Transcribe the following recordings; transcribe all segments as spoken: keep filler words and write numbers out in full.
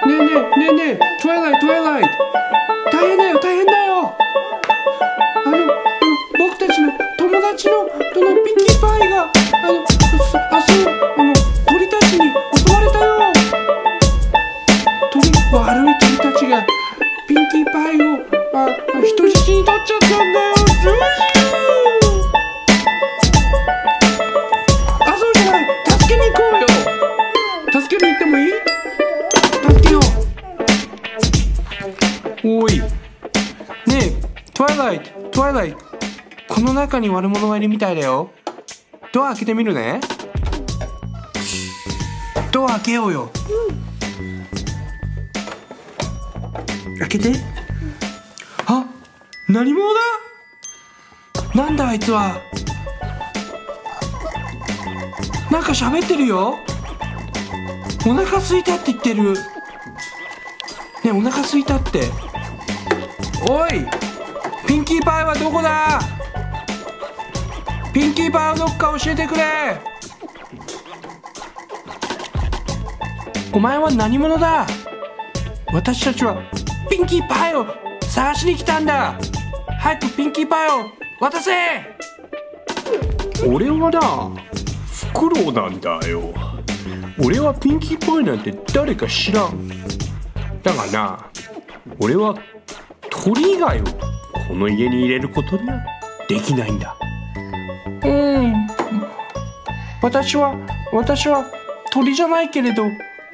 ねえねえねえねえ、トワイライト、トワイライト、大変だよ、大変だよ。あの、あの僕たちの友達の、そのピンキーパイが、あの、あ、そう、あの、鳥たちに襲われたよ。鳥、悪い鳥たちが、ピンキーパイを、あ、人質に取っちゃったんだよ。どうしよう。あ、そうじゃない。助けに行こうよ。助けに行ってもいい？助けよう。おい。ねえ、トワイライト、トワイライト。この中に悪者がいるみたいだよ。ドア開けてみるね。ドア開けようよ。うん、開けて。あ、何者だ？なんだあいつは。なんか喋ってるよ。お腹空いたって言ってる。ねえ、お腹空いたって。おい、ピンキーパイはどこだ？ピンキーパイはどっか教えてくれ。お前は何者だ？私たちはピンキーパイを探しに来たんだ。早くピンキーパイを渡せ。 俺はな、フクロウなんだよ。俺はピンキーパイなんて誰か知らん。だがな、俺は鳥以外をこの家に入れることにはできないんだ。 うん、私は私は鳥じゃないけれど、うん、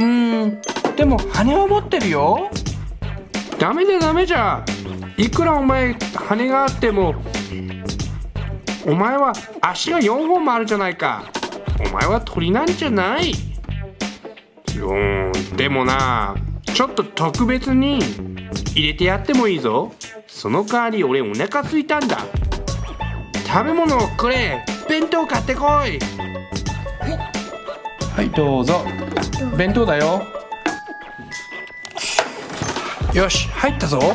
でも羽は持ってるよ。 ダメだダメじゃ。いくらお前羽があっても、お前は足がよんほんもあるじゃないか。お前は鳥なんじゃない。うん、でもな、ちょっと特別に入れてやってもいいぞ。その代わり俺お腹空いたんだ。食べ物をくれ。弁当買ってこい。はい、 はい、どうぞ。弁当だよ。よし、入ったぞ。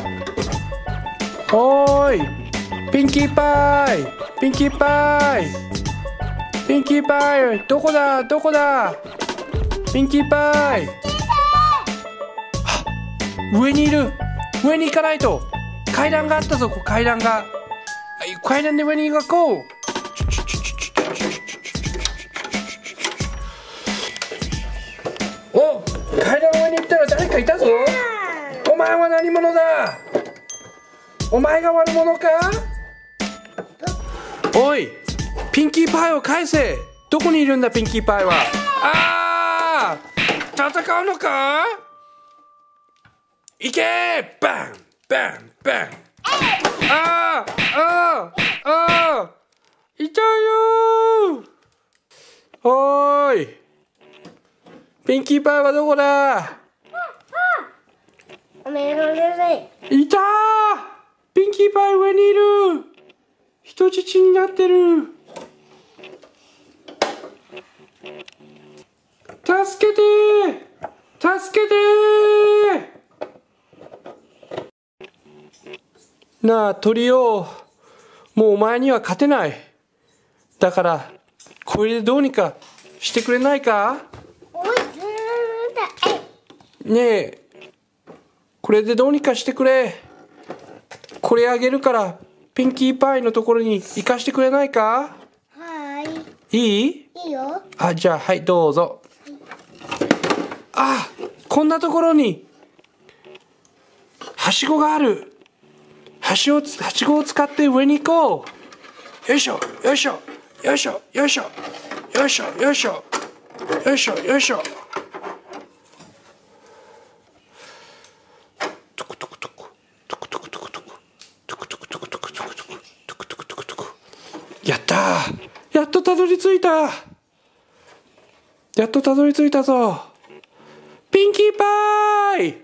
おーい、ピンキーパイ、ピンキーパイ、ピンキーパイ、どこだ、どこだ、ピンキーパイ。はっ、上にいる。上に行かないと。階段があったぞ、階段が。階段で上に行こう。お、階段上に行ったら誰かいたぞ。お前は何者だ。お前が悪者か。おい、ピンキーパイを返せ。どこにいるんだピンキーパイは。ああ、戦うのか。行け。バンバンバン。ああああああ、痛いよ。おーい、ピンキーパイはどこだ。いたー。ピンキーパイ上にいる。人質になってる。助けてー、助けてー。なあ鳥よ、もうお前には勝てない。だからこれでどうにかしてくれないか。ねえ、これでどうにかしてくれ。これあげるからピンキーパイのところに行かしてくれないか。 はい。 いい？ いいよ。 あ、じゃあはいどうぞ。あ、こんなところにはしごがある。はしごをはしごを使って上に行こう。よいしょよいしょよいしょよいしょよいしょよいしょよいしょよいしょ。やったー、やっとたどり着いた。やっとたどり着いたぞ。ピンキーパイ。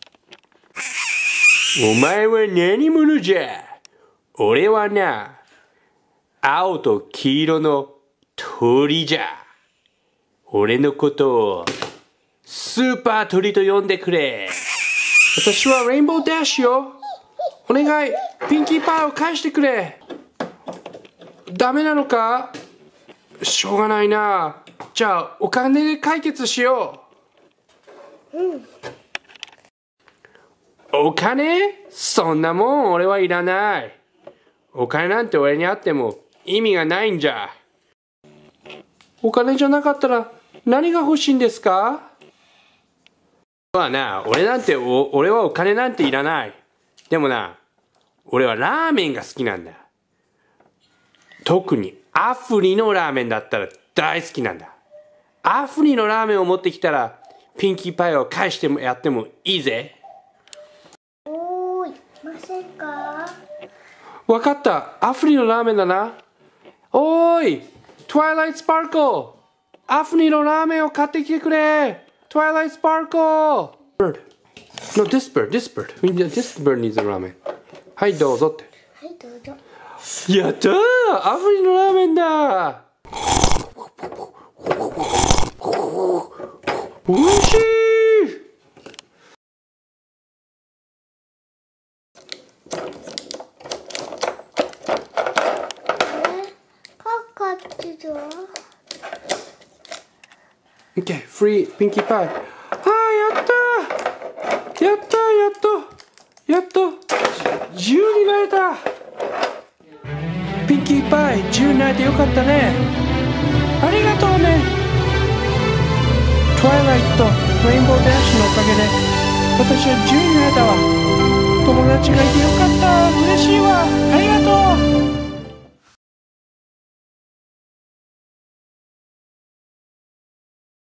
お前は何者じゃ。俺はな、青と黄色の鳥じゃ。俺のことをスーパー鳥と呼んでくれ。 私はレインボーダッシュよ。お願い、ピンキーパイを返してくれ。ダメなのか。しょうがないな。じゃあお金で解決しよう。うん。 お金？そんなもん俺はいらない。お金なんて俺にあっても意味がないんじゃ。お金じゃなかったら何が欲しいんですか？まあな、俺なんてお、俺はお金なんていらない。でもな、俺はラーメンが好きなんだ。特にアフリのラーメンだったら大好きなんだ。アフリのラーメンを持ってきたらピンキーパイを返してもやってもいいぜ。 おーい、ませんか？ わかった。アフリのラーメンだな。おーい、トワイライトスパークル。アフリのラーメンを買ってきてくれ。トワイライトスパークル。Bird. No, this bird, this bird. This bird needs a ramen. はい、どうぞって。 はい、どうぞ。 やったー、アフリのラーメンだ。おいしい。 かかってた。 Okay, free Pinkie Pie. あー、やったー。やったー、やっと。やっと。じゅうになれた。ピンキーパイ、じゅうになれてよかったね。ありがとうね。トワイライトとレインボーダッシュのおかげで私はじゅうになれたわ。友達がいてよかった。嬉しいわ。ありがとう。